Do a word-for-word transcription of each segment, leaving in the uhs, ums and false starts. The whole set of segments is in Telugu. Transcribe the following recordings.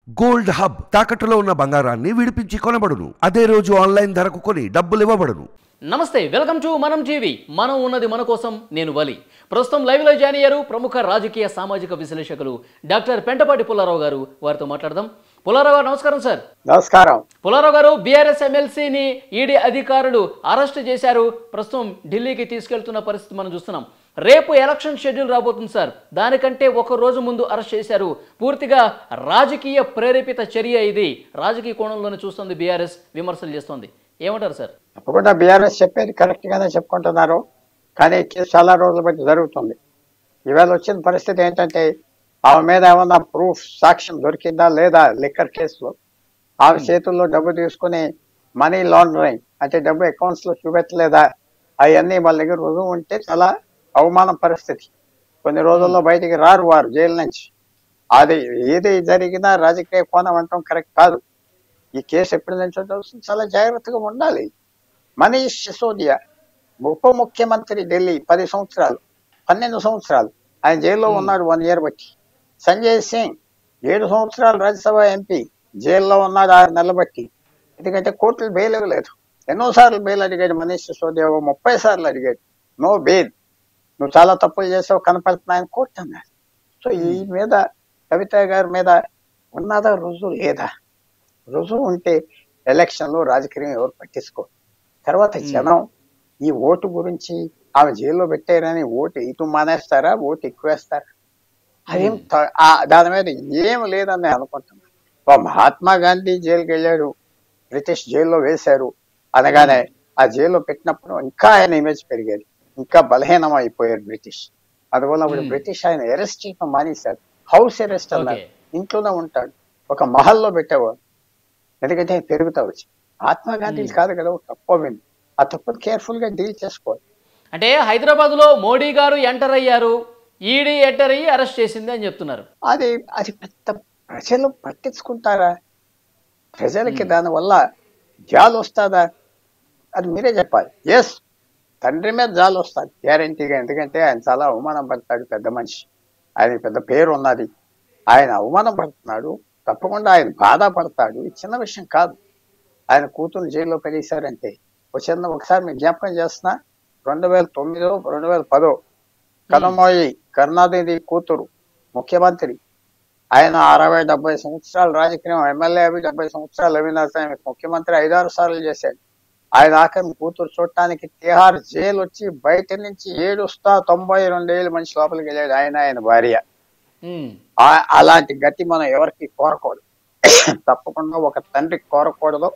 గోల్డ్ హబ్ తాకట్టులో ఉన్న బంగారాన్ని విడిపించి కొనబడును. అదే రోజు ఆన్లైన్ ధరకు కొని డబ్బులు ఇవ్వబడును. నమస్తే, వెల్కమ్ టు మనం టీవీ. మనం ఉన్నది మన కోసం. నేను వలి. ప్రస్తుతం లైవ్ లో జాయిన్ అయ్యారు ప్రముఖ రాజకీయ సామాజిక విశ్లేషకులు డాక్టర్ పెంటపాటి పుల్లారావు గారు. వారితో మాట్లాడదాం. పుల్లారావు గారు నమస్కారం సార్. నమస్కారం. పుల్లారావు గారు, బీఆర్ఎస్ ఎమ్మెల్సీని ఈడీ అధికారులు అరెస్ట్ చేశారు. ప్రస్తుతం ఢిల్లీకి తీసుకెళ్తున్న పరిస్థితి మనం చూస్తున్నాం. రేపు ఎలక్షన్ షెడ్యూల్ రాబోతుంది సార్. దానికంటే ఒక రోజు ముందు అరెస్ట్ చేశారు. పూర్తిగా రాజకీయ ప్రేరేపిత చర్య ఇది. రాజకీయ కోణంలోనే చూస్తుంది బీఆర్ఎస్, విమర్శలు చేస్తుంది. ఏమంటారు సార్? తప్పకుండా బీఆర్ఎస్ చెప్పేది కరెక్ట్ గానే చెప్పుకుంటున్నారు, కానీ కేసు చాలా రోజుల బట్టి జరుగుతుంది. ఇవాళ వచ్చిన పరిస్థితి ఏంటంటే ఆమె మీద ఏమన్నా ప్రూఫ్, సాక్ష్యం దొరికిందా లేదా లిక్కర్ కేసులో ఆమె చేతుల్లో డబ్బు తీసుకుని మనీ లాండరింగ్ అంటే డబ్బు అకౌంట్స్ లో చూపెట్టలేదా, అవన్నీ వాళ్ళ దగ్గర రుజువు ఉంటే చాలా అవమానం పరిస్థితి. కొన్ని రోజుల్లో బయటికి రారు వారు జైలు నుంచి. అది ఏది జరిగినా రాజకీయ కోణం అంటాం కరెక్ట్ కాదు. ఈ కేసు ఎప్పటి నుంచో తెలుస్తుంది, చాలా జాగ్రత్తగా ఉండాలి. మనీష్ సిసోదియా ఉప ముఖ్యమంత్రి ఢిల్లీ పది సంవత్సరాలు పన్నెండు సంవత్సరాలు ఆయన జైల్లో ఉన్నాడు, వన్ ఇయర్ బట్టి. సంజయ్ సింగ్ ఏడు సంవత్సరాలు రాజ్యసభ ఎంపీ జైల్లో ఉన్నాడు, ఆరు నెలలు బట్టి. ఎందుకంటే కోర్టులు బెయిల్ ఇవ్వలేదు. ఎన్నోసార్లు బెయిల్ అడిగాడు మనీష్ సిసోదియా, ముప్పై సార్లు అడిగాడు, నో బెయిల్, నువ్వు చాలా తప్పులు చేసావు కనపడుతున్నాయని కోర్టు అన్నాడు. సో ఈ మీద కవిత గారి మీద ఉన్నదా రుజువు లేదా? రుజువు ఉంటే ఎలక్షన్లో రాజకీయం ఎవరు పట్టించుకో. తర్వాత జనం ఈ ఓటు గురించి ఆమె జైల్లో పెట్టారని ఓటు ఇటు మానేస్తారా, ఓటు ఎక్కువేస్తారా? అదేం దాని మీద ఏం లేదని నేను అనుకుంటున్నాను. మహాత్మా గాంధీ జైలుకి వెళ్ళాడు, బ్రిటిష్ జైల్లో వేశారు అనగానే ఆ జైల్లో పెట్టినప్పుడు ఇంకా ఆయన ఇమేజ్ పెరిగేది, ఇంకా బలహీనం అయిపోయారు బ్రిటిష్. అందువల్ల అప్పుడు బ్రిటిష్ ఆయన అరెస్ట్ చేయడం మానేశారు. హౌస్ అరెస్ట్ అన్నారు, ఇంట్లోనే ఉంటాడు, ఒక మహల్లో పెట్టేవాడు. ఎందుకంటే ఆయన పెరుగుతా వచ్చి మహాత్మా గాంధీ కాదు కదా తప్పవింది, ఆ తప్పును కేర్ఫుల్ గా డీల్ చేసుకోవాలి. అంటే హైదరాబాద్ లో మోడీ గారు ఎంటర్ అయ్యారు, ఈడీ ఎంటర్ అయ్యి అరెస్ట్ చేసింది అని చెప్తున్నారు. అది అది పెద్ద ప్రజలు పట్టించుకుంటారా? ప్రజలకి దానివల్ల జాలు వస్తుందా? అది మీరే చెప్పాలి. ఎస్, తండ్రి మీద జాలు వస్తుంది గ్యారంటీగా. ఎందుకంటే ఆయన చాలా అవమానం పడతాడు, పెద్ద మనిషి, ఆయన పెద్ద పేరు ఉన్నది, ఆయన అవమానం పడుతున్నాడు, తప్పకుండా ఆయన బాధపడతాడు. ఇది చిన్న విషయం కాదు. ఆయన కూతురు జైల్లో పెరిగారంటే ఒక చిన్న ఒకసారి మీకు జ్ఞాపకం చేస్తున్నా, రెండు వేల తొమ్మిదో రెండు వేల పదో కనమోయి కరుణానిధి కూతురు ముఖ్యమంత్రి. ఆయన అరవై డెబ్బై సంవత్సరాలు రాజకీయం, ఎమ్మెల్యే అవి డెబ్బై సంవత్సరాలు అవినాశ ముఖ్యమంత్రి ఐదారు సార్లు చేశాడు. ఆయన ఆఖరి కూతురు చూడటానికి తిహార్ జైలు వచ్చి బయట నుంచి ఏడుస్తా తొంభై రెండేళ్ళు మనిషి లోపలికి వెళ్ళాడు ఆయన, ఆయన భార్య. అలాంటి గతి మనం ఎవరికి కోరకూడదు, తప్పకుండా ఒక తండ్రికి కోరకూడదు.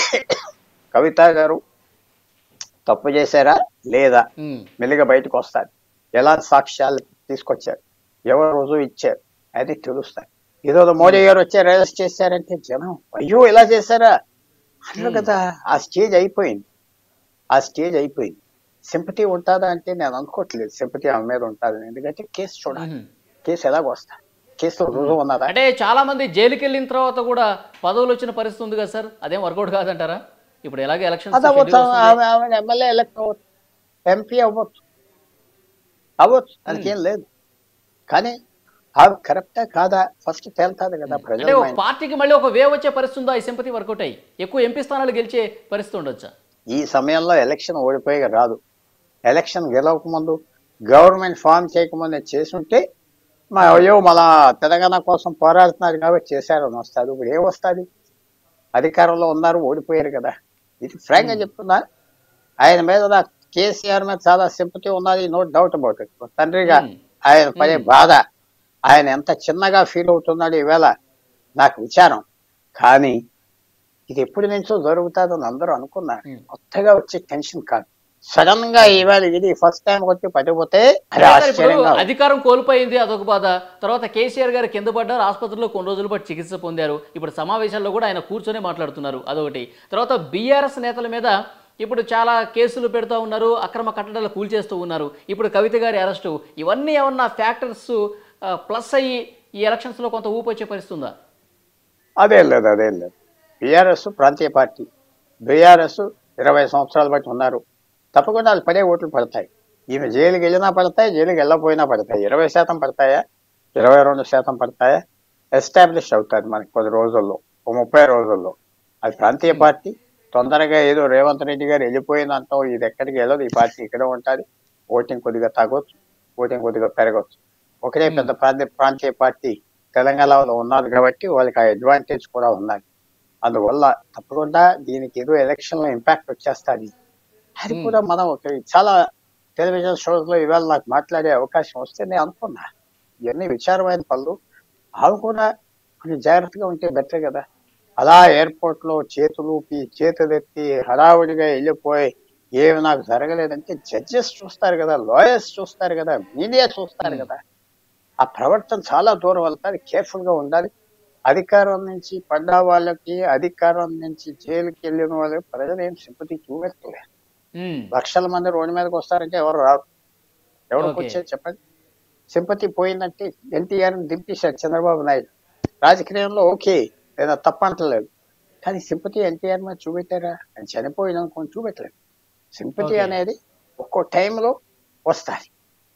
కవిత గారు తప్పు చేశారా లేదా మెల్లిగా బయటకు వస్తారు. ఎలా సాక్ష్యాలు తీసుకొచ్చారు, ఎవరు రుజువు ఇచ్చారు, అది తెలుస్తారు. ఏదో మోడీ గారు వచ్చారు అరెస్ట్ చేశారంటే జనం అయ్యో ఇలా చేశారా అన్నారు కదా. ఆ స్టేజ్ అయిపోయింది, ఆ స్టేజ్ అయిపోయింది. సింపతి ఉంటుందా అంటే నేను అనుకోవట్లేదు సింపతి ఆమె మీద ఉంటుంది. ఎందుకంటే కేసు చూడాలి, కేసు ఎలాగ వస్తా, కేసులో రుజువు ఉన్నదా? అంటే చాలా మంది జైలుకి వెళ్ళిన తర్వాత కూడా పదవులు వచ్చిన పరిస్థితి ఉంది కదా సార్, అదేం వర్కౌట్ కాదంటారా? ఇప్పుడు ఎలాగే ఎలక్షన్ ఎమ్మెల్యే ఎలక్ట్ అవ్వచ్చు, ఎంపీ అవ్వచ్చు అవ్వచ్చు దానికేం లేదు. కానీ అవి కరెక్టా కాదా ఫస్ట్ తేలుతుంది కదా ప్రజలు. పార్టీకి మళ్ళీ ఒక వేవ్ వచ్చే పరిస్థితి ఉందా? ఈ సింపతి వర్కౌట్ అయ్యి ఎక్కువ ఎంపీ స్థానాలు గెలిచే పరిస్థితి ఉండొచ్చా? ఈ సమయంలో ఎలక్షన్ ఓడిపోయి రాదు. ఎలక్షన్ గెలవక ముందు, గవర్నమెంట్ ఫామ్ చేయకముందే చేసుంటే మా అయ్యో మళ్ళా తెలంగాణ కోసం పోరాడుతున్నారు కాబట్టి చేశారని వస్తుంది. ఇప్పుడు ఏం వస్తుంది? అధికారంలో ఉన్నారు, ఓడిపోయారు కదా. ఇది ఫ్రాంక్ గా చెప్తున్నా. ఆయన మీద నాకు కేసీఆర్ మీద చాలా సింపతి ఉన్నది, నో డౌట్ అబౌట్ ఇట్. తండ్రిగా ఆయన పడే బాధ, ఆయన ఎంత చిన్నగా ఫీల్ అవుతున్నాడు ఈవేళ నాకు విచారం. కానీ ఇది ఎప్పటి నుంచో జరుగుతుందని అందరూ అనుకున్నారు. కొత్తగా వచ్చే టెన్షన్ కాదు, సడన్ గా ఇవాళ ఇది ఫస్ట్ టైం వచ్చి పడిపోతే అధికారం కోల్పోయింది, అదొక బాధ. తర్వాత కేసీఆర్ గారు కింద పడ్డారు, ఆసుపత్రిలో కొన్ని రోజుల పాటు చికిత్స పొందారు. ఇప్పుడు సమావేశాల్లో కూడా ఆయన కూర్చొని మాట్లాడుతున్నారు, అదొకటి. తర్వాత బీఆర్ఎస్ నేతల మీద ఇప్పుడు చాలా కేసులు పెడతా ఉన్నారు, అక్రమ కట్టడాలు కూల్చేస్తూ ఉన్నారు. ఇప్పుడు కవిత గారి అరెస్టు, ఇవన్నీ ఏమన్నా ఫ్యాక్టర్స్ ప్లస్ అయ్యి ఈ ఎలక్షన్స్ లో కొంత ఊపు వచ్చే పరిస్థితి ఉందా? అదేం లేదు, అదేం లేదు. బీఆర్ఎస్ ప్రాంతీయ పార్టీ, బీఆర్ఎస్ ఇరవై సంవత్సరాల బట్టి ఉన్నారు, తప్పకుండా వాళ్ళు పడే ఓట్లు పడతాయి. ఈమె జైలుకి వెళ్ళినా పడతాయి, జైలుకి వెళ్ళకపోయినా పడతాయి. ఇరవై శాతం పడతాయా, ఇరవై రెండు శాతం పడతాయా, ఎస్టాబ్లిష్ అవుతుంది మనకి కొద్ది రోజుల్లో, ఒక ముప్పై రోజుల్లో. అది ప్రాంతీయ పార్టీ. తొందరగా ఏదో రేవంత్ రెడ్డి గారు వెళ్ళిపోయినంత ఇది ఎక్కడికి వెళ్ళదు, ఈ పార్టీ ఇక్కడ ఉంటుంది. ఓటింగ్ కొద్దిగా తగ్గొచ్చు, ఓటింగ్ కొద్దిగా పెరగచ్చు. ఒకటే పెద్ద ప్రాంతీయ ప్రాంతీయ పార్టీ తెలంగాణలో ఉన్నది కాబట్టి వాళ్ళకి ఆ అడ్వాంటేజ్ కూడా ఉన్నది. అందువల్ల తప్పకుండా దీనికి ఏదో ఎలక్షన్ లో ఇంపాక్ట్ వచ్చేస్తుంది. అది కూడా మనం చాలా టెలివిజన్ షోస్ లో ఇవాళ నాకు మాట్లాడే అవకాశం వస్తే నేను అనుకున్నా, ఇవన్నీ విచారమైన పనులు, అవి కూడా కొంచెం జాగ్రత్తగా ఉంటే బెటర్ కదా. అలా ఎయిర్పోర్ట్ లో చేతులు చేతులెత్తి హడావుడిగా వెళ్ళిపోయి ఏమి నాకు జరగలేదంటే జడ్జెస్ చూస్తారు కదా, లాయర్స్ చూస్తారు కదా, మీడియా చూస్తారు కదా. ఆ ప్రవర్తన చాలా దూరం వెళ్తారు, కేర్ఫుల్ గా ఉండాలి. అధికారం నుంచి పడ్డ వాళ్ళకి, అధికారం నుంచి జైలుకి వెళ్ళిన వాళ్ళకి ప్రజలు ఏం సింపతి చూపెట్టలేదు. లక్షల మంది రోడ్డు మీదకి వస్తారంటే ఎవరు రారు. ఎవరికి వచ్చేది చెప్పండి? సింపతి పోయిందంటే ఎన్టీఆర్ దింపేశారు చంద్రబాబు నాయుడు. రాజకీయంలో ఓకే, లేదా తప్పంటలేదు, కానీ సింపతి ఎన్టీఆర్ మీద చూపెట్టారా? ఆయన చనిపోయిన అనుకోని చూపెట్టలేదు. సింపతి అనేది ఒక్కో టైంలో వస్తాయి.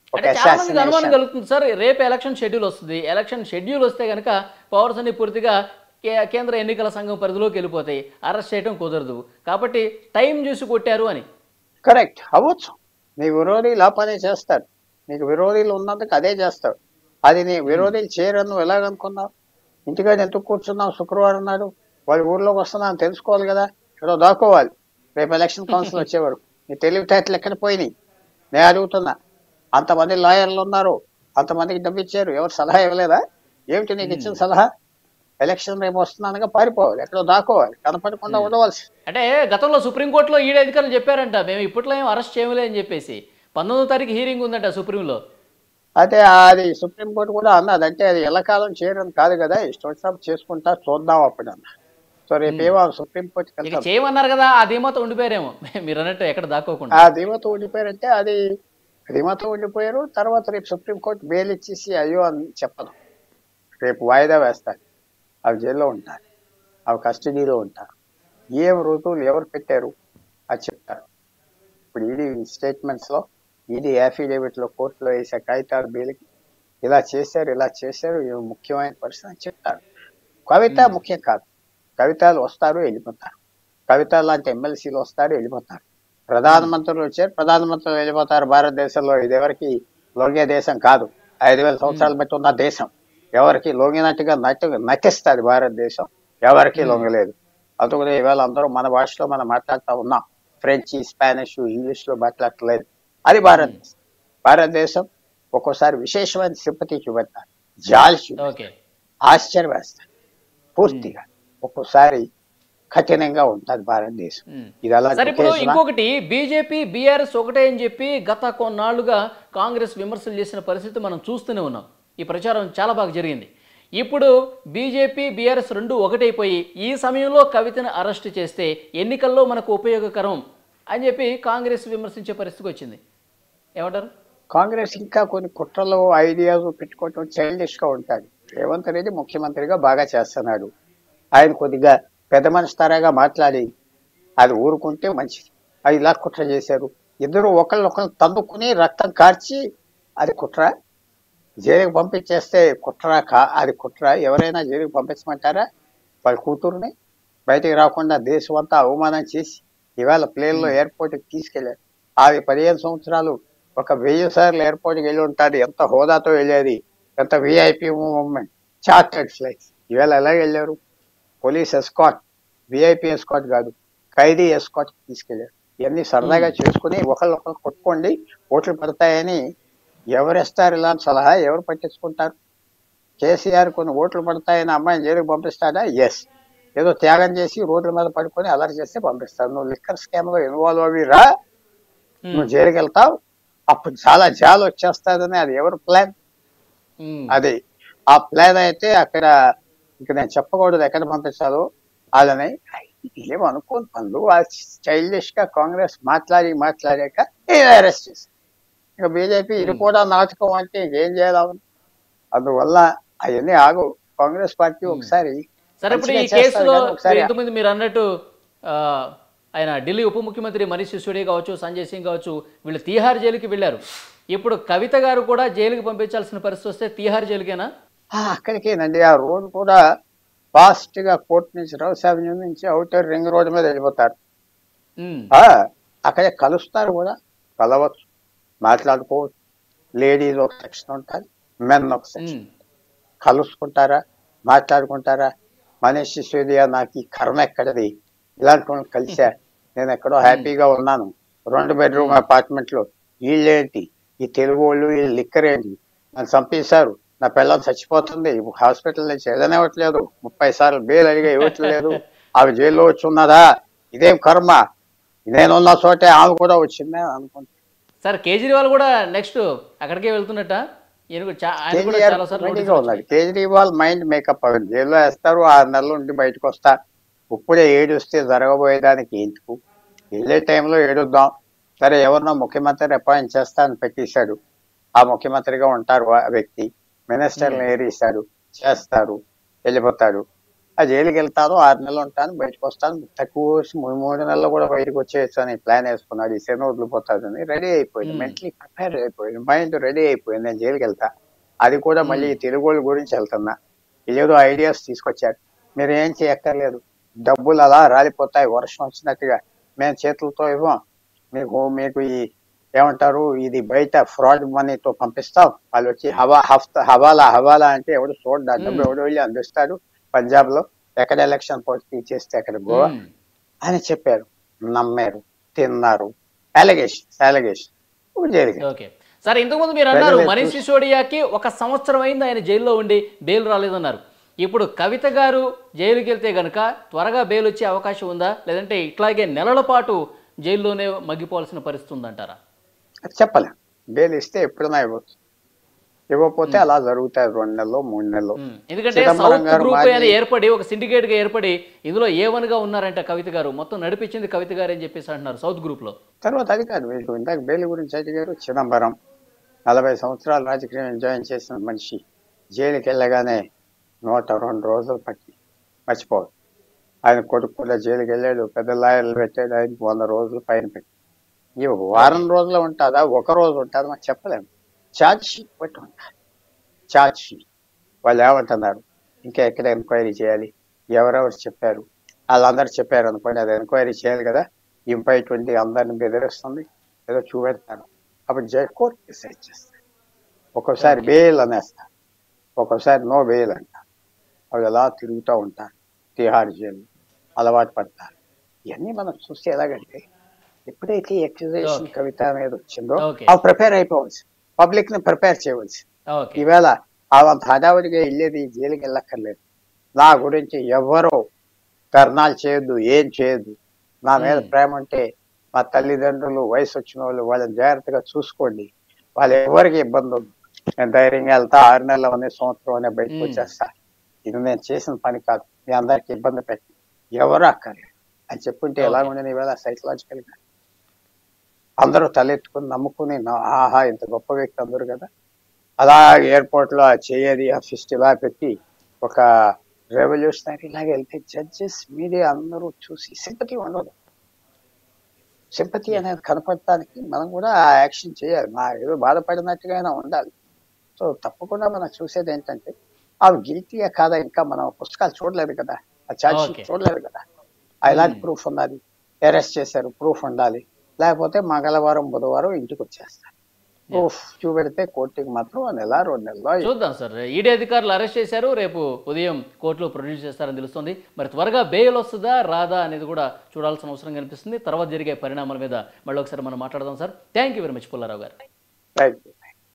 అనుమానం కలుగుతుంది సార్, రేపు ఎలక్షన్ షెడ్యూల్ వస్తుంది. ఎలక్షన్ షెడ్యూల్ వస్తే కనుక పవర్స్ అన్ని పూర్తిగా కేంద్ర ఎన్నికల సంఘం పరిధిలోకి వెళ్ళిపోతాయి, అరెస్ట్ చేయడం కుదరదు. కాబట్టి టైం చూసి కొట్టారు అని. కరెక్ట్ అవ్వచ్చు. నీ విరోధులు ఆ పనే చేస్తారు, నీకు విరోధులు ఉన్నందుకు అదే చేస్తావు. అది నీ విరోధులు చేయరని నువ్వు ఎలాగనుకున్నావు? ఇంటికాడ ఎందుకు కూర్చున్నావు? శుక్రవారం నాడు వాళ్ళ ఊర్లోకి వస్తున్నాను తెలుసుకోవాలి కదా, ఏదో దాక్కోవాలి. రేపు ఎలక్షన్ కౌన్సిల్ వచ్చేవారు నీ తెలివితేటలు ఎక్కడ పోయినాయి? నేను అడుగుతున్నా. అంతమంది లాయర్లు ఉన్నారు, అంతమందికి డబ్బు ఇచ్చారు, ఎవరు సలహా ఇవ్వలేదా? ఏమిటి నీకు ఇచ్చిన సలహా? ఎలక్షన్ రేపు వస్తున్నానుగా పారిపోవాలి, ఎక్కడో దాక్కోవాలి, కనపడకుండా ఉండవలసి. అంటే గతంలో సుప్రీంకోర్టులో ఈడీ అధికారులు చెప్పారంట, మేము ఇప్పట్లో ఏం అరెస్ట్ చేయలే అని చెప్పేసి. పంతొమ్మిదో తారీఖు హీరింగ్ ఉందంట సుప్రీంలో. అయితే అది సుప్రీంకోర్టు కూడా అన్నది, అంటే అది ఎల్లకాలం చేయడం కాదు కదా, ఇష్టం చేసుకుంటా చూద్దాం అప్పుడు అన్న. సో రేపేమో సుప్రీంకోర్టు చేయమన్నారు కదా, ఆ ధీమాతో ఉండిపోయారేమో మీరు అన్నట్టు, ఎక్కడ దాక్కోకుండా. ఆ ధీమాతో ఉండిపోయారంటే అది ధీమాతో ఉండిపోయారు. తర్వాత రేపు సుప్రీంకోర్టు బెయిల్ ఇచ్చేసి అయ్యో అని చెప్పదు, రేపు వాయిదా వేస్తారు. అవి జైల్లో ఉంటారు, అవి కస్టడీలో ఉంటారు. ఏం రుజువులు ఎవరు పెట్టారు అది చెప్తారు. ఇప్పుడు ఈడీ స్టేట్మెంట్స్లో, ఈడీ యాఫిడేవిట్లో కోర్టులో వేసే కాగితాలు బెయిల్కి ఇలా చేశారు ఇలా చేశారు ఇవి ముఖ్యమైన పరిస్థితి అని చెప్తారు. కవిత ముఖ్యం కాదు, కవితలు వస్తారు వెళ్ళిపోతారు, కవిత లాంటి ఎమ్మెల్సీలు వస్తారు వెళ్ళిపోతారు, ప్రధానమంత్రులు వచ్చారు ప్రధానమంత్రులు వెళ్ళిపోతారు. భారతదేశంలో ఇది ఎవరికి లొంగే దేశం కాదు, ఐదు వేల సంవత్సరాలు బట్టి ఉన్న దేశం. ఎవరికి లొంగినట్టుగా నటు నటిస్తుంది భారతదేశం, ఎవరికి లొంగలేదు. అందుకనే ఇవాళ అందరూ మన భాషలో మనం మాట్లాడుతూ ఉన్నాం, ఫ్రెంచ్, స్పానిష్, ఇంగ్లీష్ లో మాట్లాడలేదు. అది భారతదేశం. భారతదేశం ఒక్కోసారి విశేషమైన సింపతి చూపెడతారు, జాలి చూపెడతారు, ఆశ్చర్య వేస్తారు పూర్తిగా. ఒక్కోసారి కఠినంగా ఉంటుంది భారతదేశం. ఇది అలా. ఇప్పుడు ఇంకొకటి, బీజేపీ బీఆర్ఎస్ ఒకటే అని చెప్పి గత కొన్నాళ్లుగా కాంగ్రెస్ విమర్శలు చేసిన పరిస్థితి మనం చూస్తూనే ఉన్నాం. ఈ ప్రచారం చాలా బాగా జరిగింది. ఇప్పుడు బీజేపీ బీఆర్ఎస్ రెండు ఒకటైపోయి ఈ సమయంలో కవితను అరెస్ట్ చేస్తే ఎన్నికల్లో మనకు ఉపయోగకరం అని చెప్పి కాంగ్రెస్ విమర్శించే పరిస్థితికి వచ్చింది. ఏమంటారు? కాంగ్రెస్ ఇంకా కొన్ని కుట్రలు ఐడియాస్ పెట్టుకోవటం చైల్డిష్ గా ఉంటాడు. రేవంత్ రెడ్డి ముఖ్యమంత్రిగా బాగా చేస్తున్నాడు, ఆయన కొద్దిగా పెద్ద మనిషి తరాగా మాట్లాడి అది ఊరుకుంటే మంచిది. అది ఇలా కుట్ర చేశారు, ఇద్దరు ఒకళ్ళొకళ్ళు తన్నుకుని రక్తం కార్చి, అది కుట్ర. జైలుకి పంపించేస్తే కుట్ర కా అది కుట్ర. ఎవరైనా జైలుకి పంపించమంటారా? వాళ్ళ కూతురుని బయటికి రాకుండా దేశం అంతా అవమానం చేసి ఇవాళ ప్లేన్లో ఎయిర్పోర్ట్కి తీసుకెళ్ళారు. ఆవి పదిహేను సంవత్సరాలు ఒక వెయ్యి సార్లు ఎయిర్పోర్ట్కి వెళ్ళి ఉంటుంది. ఎంత హోదాతో వెళ్ళేది, ఎంత విఐపి మూవ్మెంట్, చార్టర్డ్ ఫ్లైట్స్. ఇవాళ ఎలా వెళ్ళారు? పోలీస్ ఎస్కాట్, విఐపి ఎస్కాట్ కాదు, ఖైదీ ఎస్కాట్ తీసుకెళ్ళారు. ఇవన్నీ సరదాగా చేసుకుని ఒకళ్ళొకళ్ళు కొట్టుకోండి ఓట్లు పడతాయని ఎవరేస్తారు ఇలాంటి సలహా? ఎవరు పట్టించుకుంటారు? కేసీఆర్ కొన్ని ఓట్లు పడతాయని అమ్మాయిని జైలుకి పంపిస్తాడా? ఎస్. ఏదో త్యాగం చేసి రోడ్ల మీద పడుకొని అలర్ట్ చేస్తే పంపిస్తారు. నువ్వు లిక్కర్ స్కామ్ లో ఇన్వాల్వ్ అవి రా, నువ్వు జైలుకి వెళ్తావు, అప్పుడు చాలా జాలు వచ్చేస్తాదని. అది ఎవరు ప్లాన్? అది ఆ ప్లాన్ అయితే అక్కడ ఇక నేను చెప్పకూడదు ఎక్కడ పంపించాలో వాళ్ళని. ఏమనుకోని పనులు చైల్డిష్ గా కాంగ్రెస్ మాట్లాడి మాట్లాడాక అరెస్ట్ చేసి, ఇక బీజేపీ ఇది కూడా నాటకం అంటే ఏం చేయాలి? అందువల్ల అవన్నీ ఆగు. కాంగ్రెస్ పార్టీ ఒకసారి సరే. ఇప్పుడు ఈ కేసులో ఇంతకుముందు మీరు అన్నట్టు ఆయన ఢిల్లీ ఉప ముఖ్యమంత్రి మనీష్ సిసోడియా కావచ్చు, సంజయ్ సింగ్ కావచ్చు, వీళ్ళు తీహార్ జైలుకి వెళ్ళారు. ఇప్పుడు కవిత గారు కూడా జైలుకి పంపించాల్సిన పరిస్థితి వస్తే తీహార్ జైలుకేనా? ఆ, అక్కడికేనండి. ఆ రోడ్ కూడా ఫాస్ట్ గా కోర్టు నుంచి రౌస్ అవెన్యూ నుంచి అవుటర్ రింగ్ రోడ్ మీద వెళ్ళిపోతారు. ఉమ్, ఆ అక్కడే కలుస్తారు కూడా, కలవచ్చు, మాట్లాడుకోవచ్చు. లేడీస్ ఒక సెక్షన్ ఉంటారు, మెన్ ఒక సెక్షన్. ఉమ్, కలుసుకుంటారా, మాట్లాడుకుంటారా? మనీష్ సిసోదియా నాకు ఈ కర్మ ఎక్కడది, ఇలాంటి వాళ్ళని కలిసా, నేను ఎక్కడో హ్యాపీగా ఉన్నాను, రెండు బెడ్రూమ్ ఉమ్, అపార్ట్మెంట్ లో, వీళ్ళేంటి ఈ తెలుగు వాళ్ళు, వీళ్ళు లిక్కర్ ఏంటి, నన్ను చంపేశారు, నా పిల్లలు చచ్చిపోతుంది, హాస్పిటల్ నుంచి వెళ్ళనివ్వట్లేదు, ముప్పై సార్లు బెయిల్ అడిగా ఇవ్వట్లేదు, ఆమె జైల్లో వచ్చి ఉన్నదా, ఇదేం కర్మ, నేనున్న చోటే ఆమె కూడా వచ్చిందే అనుకుంటా. సార్ కేజ్రీవాల్ కూడా నెక్స్ట్ అక్కడికే వెళ్తున్నట్ట. ఈయన కూడా చా- ఆయన కూడా కేజీఆర్ చాలా సార్లు రెడీగా నోటీసులు ఉన్నాడు. వచ్చినాయి. కేజ్రీవాల్ మైండ్ మేకప్ అవ్వండి, జైల్లో వేస్తారు, ఆరు నెలల నుండి బయటకు వస్తా, ఇప్పుడే ఏడుస్తే జరగబోయేదానికి ఎందుకు, వెళ్ళే టైంలో ఏడుద్దాం, సరే ఎవరినో ముఖ్యమంత్రి అపాయింట్ చేస్తా అని పెట్టేశాడు, ఆ ముఖ్యమంత్రిగా ఉంటారు ఆ వ్యక్తి, మినిస్టర్ని ఏరేశాడు, చేస్తారు, వెళ్ళిపోతాడు. ఆ జైలుకి వెళ్తాను, ఆరు నెలలు ఉంటాను, బయటకు వస్తాను, తక్కువ మూడు మూడు నెలలు కూడా బయటకు వచ్చేయచ్చు అని ప్లాన్ వేసుకున్నాడు, ఈ శని వదిలిపోతాడని రెడీ అయిపోయింది, ఉమ్, మెంటలీ ప్రిపేర్ అయిపోయింది, మైండ్ రెడీ అయిపోయింది, నేను జైలుకి వెళ్తా, అది కూడా మళ్ళీ ఉమ్, తెలుగు వాళ్ళ గురించి వెళ్తున్నా, ఏదో ఐడియాస్ తీసుకొచ్చారు, మీరు ఏం చేయక్కర్లేదు, డబ్బులు అలా రాలిపోతాయి వర్షం వచ్చినట్టుగా, మేము చేతులతో ఇవ్వం మీకు, మీకు ఈ ఏమంటారు ఇది బయట ఫ్రాడ్ మనీతో పంపిస్తాం, వాళ్ళు వచ్చి హవా హఫ్తా హవాలా హవాలా అంటే ఎవడు చూడ డబ్బు ఉమ్, ఎవడు వెళ్ళి అందిస్తాడు, పంజాబ్ లో ఎక్కడ ఎలక్షన్ పోటీ చేస్తే అక్కడ గోవా ఉమ్. అని చెప్పారు, నమ్మారు, తిన్నారు, అలిగేషన్ అలిగేషన్ జైలుకి. ఓకే సార్, ఇంతకుముందు మీరు అన్నారు మనీష్ సిసోడియాకి ఒక సంవత్సరం అయింది ఆయన జైల్లో ఉండి బెయిల్ రాలేదన్నారు. ఇప్పుడు కవిత గారు జైలుకి వెళ్తే గనుక త్వరగా బెయిల్ వచ్చే అవకాశం ఉందా, లేదంటే ఇట్లాగే నెలల పాటు జైల్లోనే మగ్గిపోవాల్సిన పరిస్థితి ఉందంటారా? అది చెప్పలేం, బెయిల్ ఇస్తే ఎప్పుడైనా ఇవ్వచ్చు, ఇవ్వకపోతే అలా జరుగుతాయి రెండు నెలలు మూడు నెలలు. ఉమ్, ఎందుకంటే చిదంబరం సౌత్ గారు గ్రూప్ మాజీ అని ఏర్పడి ఒక సిండికేట్ గా ఏర్పడి ఇందులో ఏ వన్ గా ఉన్నారంట కవిత గారు, మొత్తం నడిపించింది కవిత గారు అని చెప్పేసి అంటున్నారు సౌత్ గ్రూప్ లో. తర్వాత అది కాదు, మీకు ఇందాక బెయిల్ గురించి అడిగారు, చిదంబరం నలభై సంవత్సరాలు రాజకీయం ఎంజాయ్ చేసిన మనిషి జైలుకి వెళ్ళగానే నూట రెండు రోజులు పట్టి మర్చిపోదు, ఆయన కొడుకు కూడా జైలుకి వెళ్ళాడు, పెద్ద లాయర్లు పెట్టాడు, ఆయనకి వంద రోజులు పైన పెట్టి, ఈ వారం రోజులు ఉంటుందా ఒక రోజు ఉంటుందా మనం చెప్పలేము, ఛార్జ్ షీట్ బట్టి ఉంటారు, ఛార్జ్ షీట్ వాళ్ళు ఏమంటున్నారు, ఇంకా ఎక్కడ ఎంక్వైరీ చేయాలి, ఎవరెవరు చెప్పారు, వాళ్ళందరూ చెప్పారు అనుకోండి, అది ఎంక్వైరీ చేయాలి కదా, ఇంపైటువంటి అందరిని బెదిరిస్తుంది ఏదో చూపెడతారు, అప్పుడు జై కోర్టు డిసైడ్ చేస్తారు, ఒక్కోసారి బెయిల్ అనేస్తారు, ఒక్కోసారి నో బెయిల్ అంటారు, అవి ఎలా తిరుగుతూ ఉంటారు, తిహార్ జైలు అలవాటు పడతారు. ఇవన్నీ మనం చూస్తే ఎలాగంటే ఎప్పుడైతే ఎక్యుజేషన్ Okay. కవిత మీద వచ్చిందో Okay. అవి ప్రిపేర్ అయిపోవచ్చు, పబ్లిక్ ని ప్రిపేర్ చేయవచ్చు, ఓకే ఈవేళ అవంత హడావుడిగా వెళ్ళేది జైలుకి వెళ్ళక్కర్లేదు, నా గురించి ఎవరో ధర్నాలు చేయొద్దు, ఏం చేయొద్దు, నా మీద మ్మ్. ప్రేమ ఉంటే మా తల్లిదండ్రులు వయసు వచ్చిన వాళ్ళు వాళ్ళని జాగ్రత్తగా చూసుకోండి, వాళ్ళు ఎవరికి ఇబ్బంది ఉంది, నేను ధైర్యంగా వెళ్తా, ఆరు నెలలు అనే సంవత్సరం అనే బయటకు మ్మ్. వచ్చేస్తా, ఇది నేను చేసిన పని కాదు, మీ అందరికి ఇబ్బంది పెట్టి ఎవరు అక్కర్లేదు అని చెప్పుంటే ఎలా Okay. ఉండేది, ఈవేళ సైకలాజికల్ గా అందరూ తలెత్తుకుని నమ్ముకుని నా- ఆహా ఇంత గొప్ప వ్యక్తి అందరు కదా, అలా ఎయిర్పోర్ట్ లో ఆ చేయది ఆ ఫిస్ట్ ఇలా పెట్టి ఒక రెవల్యూషనరీ లాగా వెళ్తే జడ్జెస్ మీడియా అందరూ చూసి సింపతి ఉండదు, సింపతి Yes. అనేది కనపడటానికి మనం కూడా ఆ యాక్షన్ చేయాలి, మా ఏదో బాధపడినట్టుగా అయినా ఉండాలి. సో తప్పకుండా మనం చూసేది ఏంటంటే అవి గిల్టీయా కాదా, ఇంకా మనం పుస్తకాలు చూడలేదు కదా, ఆ ఛార్జ్ షీట్ Okay. చూడలేదు కదా, ఎలాంటి మ్మ్. ప్రూఫ్ ఉన్నది, అరెస్ట్ చేశారు ప్రూఫ్ ఉండాలి, లేకపోతే మంగళవారం బుధవారం ఇంటికి వచ్చేస్తారు, ప్రూఫ్ చూపెడితే కోర్టుకి మాత్రం ఆ నెల రెండు నెలల్లో చూద్దాం సార్, ఈడీ అధికారులు అరెస్ట్ చేశారు, రేపు ఉదయం కోర్టులో ప్రొడ్యూస్ చేస్తారని తెలుస్తుంది. మరి త్వరగా బెయిల్ వస్తుందా రాదా అనేది కూడా చూడాల్సిన అవసరం కనిపిస్తుంది. తర్వాత జరిగే పరిణామాల మీద మళ్ళీ ఒకసారి మనం మాట్లాడదాం sir. Thank you very much Pullarao గారు. రైట్.